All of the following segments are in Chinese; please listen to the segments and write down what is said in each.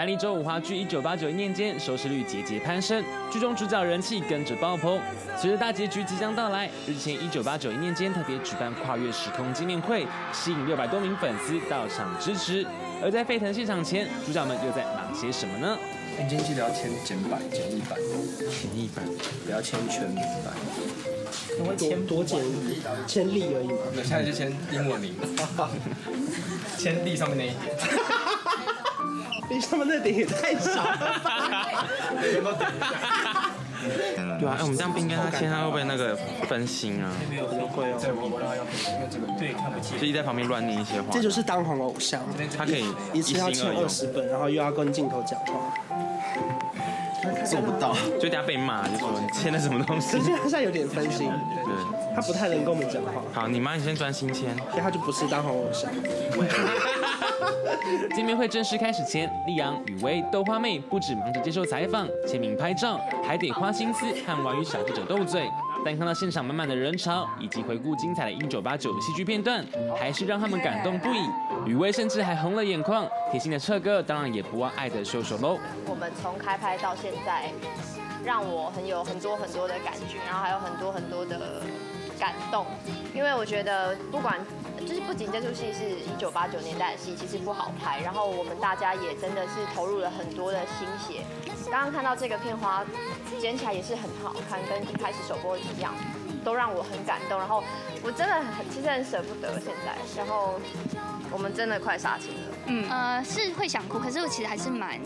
单立周五华剧1989一念间收视率节节攀升，剧中主角人气跟着爆棚。随着大结局即将到来，日前1989一念间特别举办跨越时空见面会，吸引600多名粉丝到场支持。而在沸腾现场前，主角们又在忙些什么呢？ 你今天记得要签简版、简易版、不要签全名版。 你会多签力而已嘛？ 现在就签英文名，签力上面那一点。 力上面那点也太少了吧？ 对啊，我们这样不应该他签，他会不会那个分心啊？ 会哦。 就一直在旁边乱念一些话。 这就是当红偶像， 他可以一次要签20本，然后又要跟镜头讲话。 做不到， 就等下被骂，就说你签的什么东西。 可是他现在有点分心， 对， 他不太能跟我们讲话。 好，你妈，你先专心签， 所以他就不是当红偶像。 见面会正式开始前，立昂、雨薇、豆花妹不止忙着接受采访、签名、拍照，还得花心思和婉语小记者斗嘴。但看到现场满满的人潮，以及回顾精彩的1989戏剧片段，还是让他们感动不已。雨薇甚至还红了眼眶，贴心的彻哥当然也不忘爱的秀秀喽。 我们从开拍到现在，让我有很多的感觉，然后还有很多的感动，因为我觉得不仅这出戏是1989年代的戏，其实不好拍，然后我们大家也真的是投入了很多的心血。刚刚看到这个片花剪起来也是很好看，跟一开始首播一样，都让我很感动。然后我真的其实很舍不得现在，然后我们真的快杀青了。 是会想哭，可是我其实还是蛮，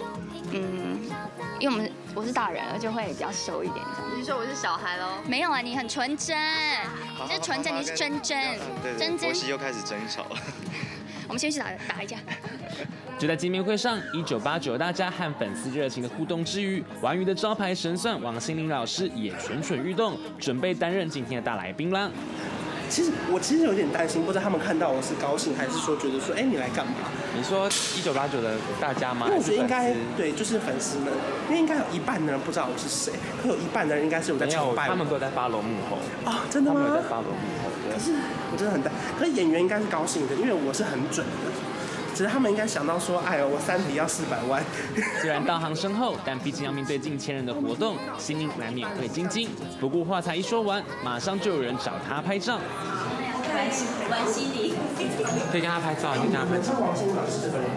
因为我是大人了，就会比较熟一点。 你说我是小孩喽？ 没有啊，你很纯真，你是纯真，你是真真，真真。 国席又开始争吵了。 我们先去打一架。 就在见面会上，1989大家和粉丝热情的互动之余，婉瑜的招牌神算王心凌老师也蠢蠢欲动，准备担任今天的大来宾啦。 我其实有点担心，不知道他们看到我是高兴，还是说觉得说，你来干嘛？ 你说1989的大家吗？ 因为我觉得应该对，就是粉丝们，因为应该有一半的人不知道我是谁，可有一半的人应该是有在崇拜我。 他们都在follow幕后啊，真的吗？ 他们有在follow幕后。 可是我真的很担，可是演员应该是高兴的，因为我是很准的。只是他们应该想到说，我3笔要400万。 虽然道行深厚，但毕竟要面对近千人的活动，心里难免会惊惊。不过话才一说完，马上就有人找他拍照。 关心你， 可以跟他拍照，你可以跟他拍照。 王心凌老师这个人。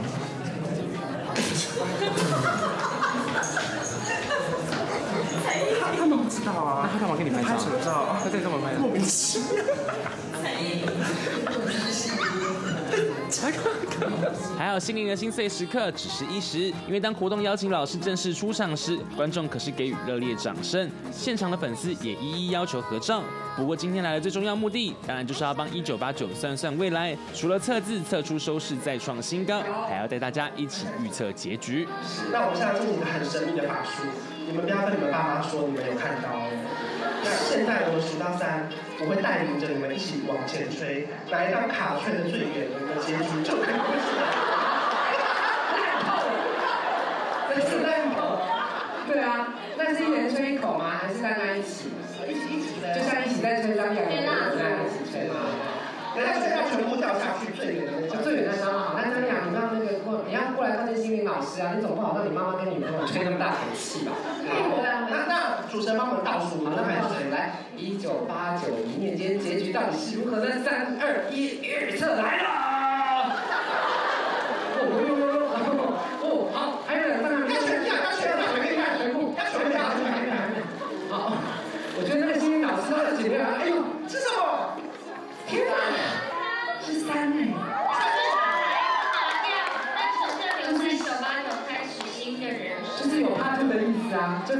他们不知道啊。 那他干嘛跟你拍照？ 拍什么照？ 他在干嘛拍？ 莫名其妙。 还好心灵的心碎时刻只是一时，因为当活动邀请老师正式出场时，观众可是给予热烈掌声，现场的粉丝也一一要求合照。不过今天来的最重要目的，当然就是要帮1989算算未来，除了测字测出收视再创新高，还要带大家一起预测结局。 那我们现在进行一个很神秘的法术，你们不要跟你们爸妈说你们有看到哦。那现在我数到3，我会带领着你们一起往前吹，哪一张卡吹的最远，你们的结局就可以出来。 这是烂口，对啊，那是一人吹一口吗？还是大家一起？一起的，就像一起在吹张两个人这样一起吹吗？ 然后这样全部掉下去最远的那张， 最远的张好。那张亮，你要过来靠近心灵老师啊！你总不好让你妈妈跟你朋友吹那么大口气吧？ 那主持人帮我们倒数， 好，那开始来，1989一念间结局到底是如何呢？3、2、1，预测来了！好，还有2、3秒，要全看，全部，好，我觉得那个心灵老师他的姐妹啊，哎呦，是什么？天哪，是3哎！ 就是1989开始新的人生， 就是有他的意思啊，就。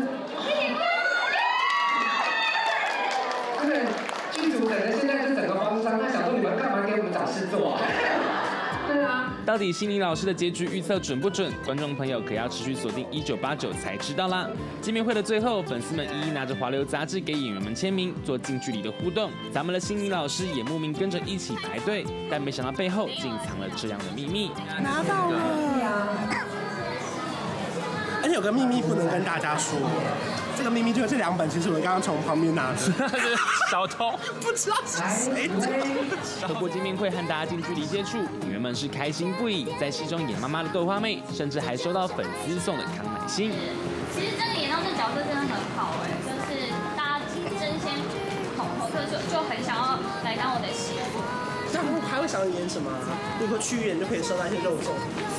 对，剧组整个现在就整个慌张，他想说你们干嘛给我们找事做啊？对啊。 到底心灵老师的结局预测准不准？观众朋友可要持续锁定1989才知道啦。见面会的最后，粉丝们一一拿着华流杂志给演员们签名，做近距离的互动。咱们的心灵老师也慕名跟着一起排队，但没想到背后竟藏了这样的秘密。 拿到了！ 而且有个秘密不能跟大家说，这个秘密就是这2本其实我刚刚从旁边拿的， 小偷不知道是谁的。 透过见面会和大家近距离接触，演员们是开心不已。在戏中演妈妈的豆花妹，甚至还收到粉丝送的康乃馨。 其实真的演到这角色真的很好就是大家争先恐后，就很想要来当我的媳妇。 那还会想演什么？如果去演就可以收到一些肉粽。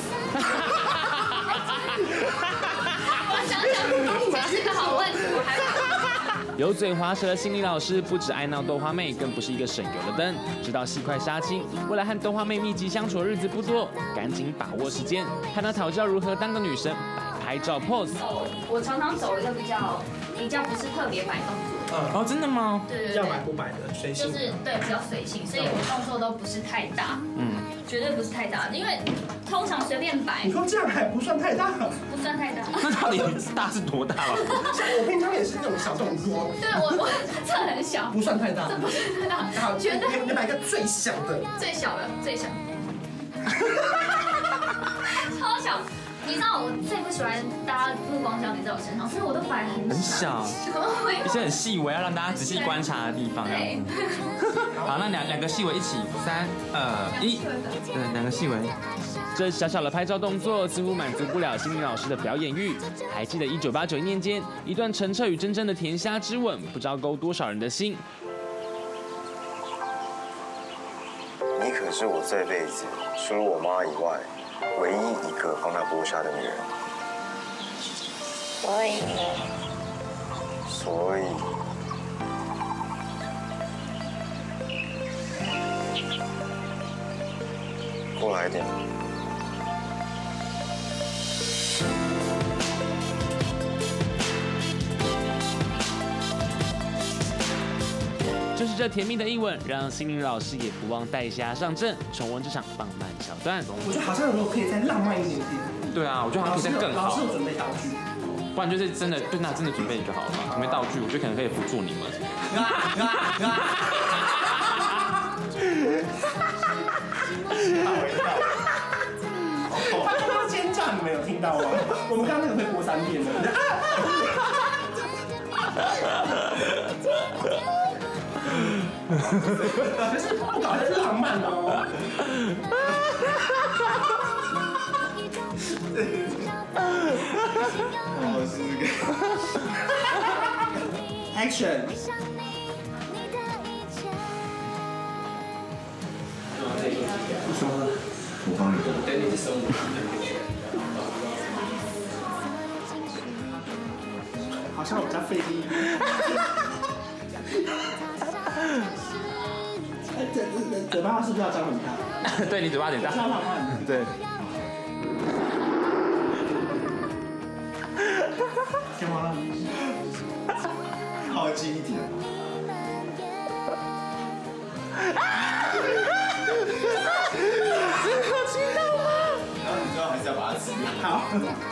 我想想，这是个好问题，我还。 油嘴滑舌的心理老师不止爱闹豆花妹，更不是一个省油的灯。知道戏快杀青，为了和豆花妹密集相处的日子不多，赶紧把握时间，和她讨教如何当个女神，摆拍照 pose。 我常常走一个比较不是特别摆动作。 哦，真的吗？ 对， 要摆不摆的，随性。 就是对比较随性，所以我动作都不是太大，绝对不是太大，因为通常随便摆你说这样还不算太大， 不算太大。 那到底大是多大了？ 像我平常也是那种小动作。 对我这很小， 不算太大， 这不是太大， 好， 绝对你买个最小的， 最小，超小。你知道我最不喜欢大家目光焦点在我身上，所以我都摆很小， 一些很细微，要让大家仔细观察的地方。 对。 好，那两个细微一起，3、2、1，对，2个细微。 这小小的拍照动作似乎满足不了心理老师的表演欲。还记得1989年间一段陈彻与珍珍的甜虾之吻，不知道勾多少人的心。 你可是我这辈子除了我妈以外唯一一个帮她剥虾的女人。所以过来一点。 就是这甜蜜的一吻，让心灵老师也不忘带虾上阵，重温这场浪漫桥段。 我觉得好像如果可以再浪漫一点点。 对啊，我觉得好像可以再更好。 老师有准备道具， 不然就是真的，对，那真的准备就好了嘛。准备道具，我觉得可能可以辅助你们。 他刚刚尖叫，你们有听到吗？我们刚刚那个会播3遍的。可是不搞的是浪漫哦。 我试试看。 Action。什么？ 我帮你做。 等你手好像我比较费力。嘴巴是不是要张很大？ 对，你嘴巴有点大。对。 干嘛了？ 靠近一点。 有听到吗？ 然后你最后还是要把它吃掉。 好。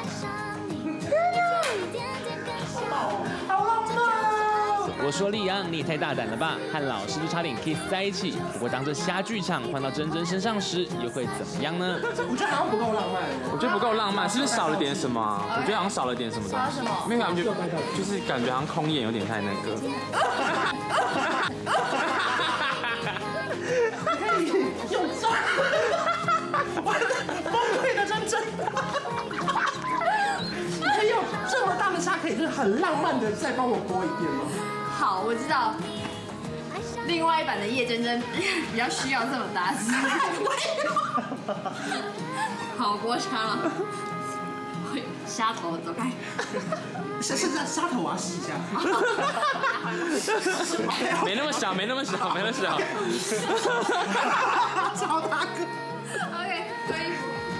好浪漫哦！ 我说丽昂，你也太大胆了吧，和老师就差点 kiss 在一起。不过当这虾剧场换到珍珍身上时，又会怎么样呢？ 我觉得好像不够浪漫。 我觉得不够浪漫，是不是少了点什么啊？我觉得好像少了点什么东西。因为他们就是感觉好像空眼有点太那个。 可以用这，完了，崩溃的珍珍。你可以用这么大的虾，可以就是很浪漫的再帮我剥一遍吗？ 好，我知道。另外一版的叶珍珍比较需要这么大只。好，剥虾了。虾头走开。 是虾头我要吸一下。 没那么小，没那么小，没那么小。 超大个。 OK， 可以。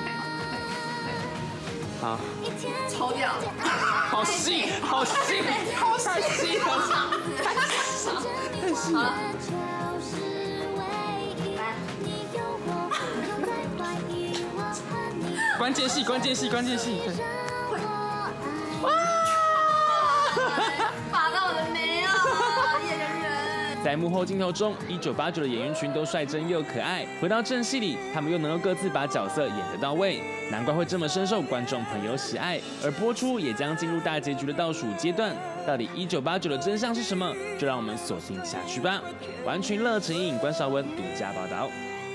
好。 抽掉。 好细，好细， 好细， 好长， 太细了。 关键戏，关键戏，关键戏。 哇！拔到我的眉啊，叶人人。 在幕后镜头中，1989的演员群都率真又可爱，回到正戏里，他们又能够各自把角色演得到位，难怪会这么深受观众朋友喜爱。而播出也将进入大结局的倒数阶段，到底1989的真相是什么？就让我们锁定下去吧。完群乐成影关韶文独家报道。